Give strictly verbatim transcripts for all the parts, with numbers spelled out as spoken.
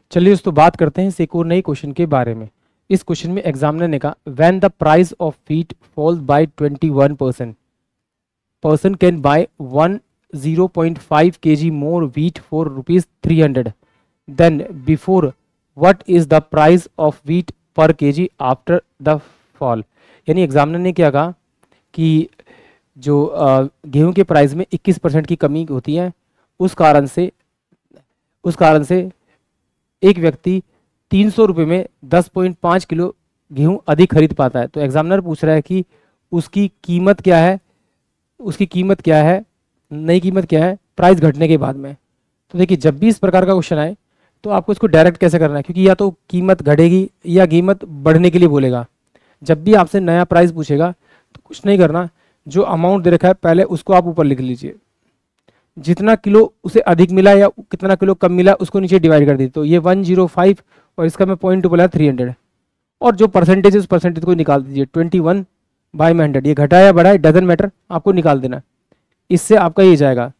चलिए दोस्तों बात करते हैं इस एक और नई क्वेश्चन के बारे में। इस क्वेश्चन में एग्जामिनर ने कहा when the price of wheat falls by twenty one percent person can buy one zero point five K G more wheat for rupees three hundred then before what is the price of wheat per K G after the fall. यानी examiner ने क्या कहा कि जो गेहूं के price में इक्कीस परसेंट की कमी होती है, उस कारण से उस कारण से एक व्यक्ति तीन सौ रुपये में दस पॉइंट पाँच किलो गेहूं अधिक खरीद पाता है। तो एग्जामिनर पूछ रहा है कि उसकी कीमत क्या है, उसकी कीमत क्या है, नई कीमत क्या है प्राइस घटने के बाद में। तो देखिए जब भी इस प्रकार का क्वेश्चन आए तो आपको इसको डायरेक्ट कैसे करना है, क्योंकि या तो कीमत घटेगी या कीमत बढ़ने के लिए बोलेगा। जब भी आपसे नया प्राइस पूछेगा तो कुछ नहीं करना, जो अमाउंट दे रखा है पहले उसको आप ऊपर लिख लीजिए, जितना किलो उसे अधिक मिला या कितना किलो कम मिला उसको नीचे डिवाइड कर दीजिए। तो ये वन जीरो फाइव और इसका मैं पॉइंट टू बोला थ्री हंड्रेड, और जो परसेंटेज है उस परसेंटेज को निकाल दीजिए ट्वेंटी वन बाई में हंड्रेड। ये घटा या बढ़ा है डजन मैटर, आपको निकाल देना। इससे आपका ये जाएगा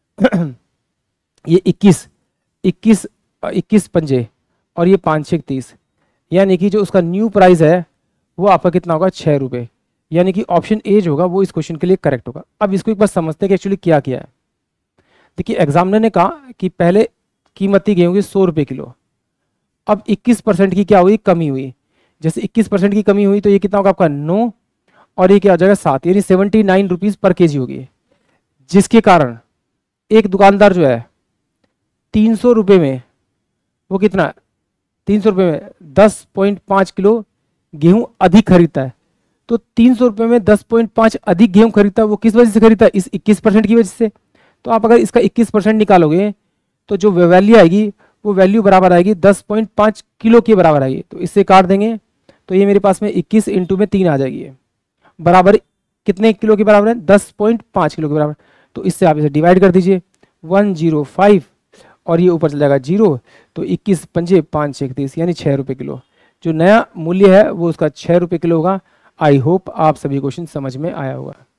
ये इक्कीस इक्कीस इक्कीस पंजे और ये पाँच छः तीस, यानी कि जो उसका न्यू प्राइस है वो आपका कितना होगा छः रुपये। यानी कि ऑप्शन ए जो होगा वो इस क्वेश्चन के लिए करेक्ट होगा। अब इसको एक बार समझते हैं कि एक्चुअली क्या किया है। देखिए एग्जामिनर ने कहा कि पहले कीमती गेहूं की सौ रुपये किलो, अब इक्कीस परसेंट की क्या हुई कमी हुई। जैसे इक्कीस परसेंट की कमी हुई तो ये कितना होगा आपका नौ, और ये क्या हो जाएगा सात, यानी सेवेंटी नाइन रुपीज़ पर के जी होगी। जिसके कारण एक दुकानदार जो है तीन सौ रुपये में वो कितना तीन सौ रुपये में दस पॉइंट पाँच किलो गेहूं अधिक खरीदता है। तो तीन सौ रुपये में दस पॉइंट पाँच अधिक गेहूं खरीदता है, वो किस वजह से खरीदता है, इस इक्कीस परसेंट की वजह से। तो आप अगर इसका इक्कीस परसेंट निकालोगे तो जो वैल्यू आएगी वो वैल्यू बराबर आएगी दस पॉइंट पाँच किलो के बराबर आएगी। तो इससे काट देंगे तो ये मेरे पास में इक्कीस इंटू में तीन आ जाएगी, बराबर कितने किलो के बराबर है, दस पॉइंट पाँच किलो के बराबर। तो इससे आप इसे डिवाइड कर दीजिए वन जीरो फाइव और ये ऊपर चल जाएगा जीरो, तो इक्कीस पंजे पाँच छः तीस यानी छः रुपये किलो। जो नया मूल्य है वो उसका छः रुपये किलो होगा। आई होप आप सभी क्वेश्चन समझ में आया होगा।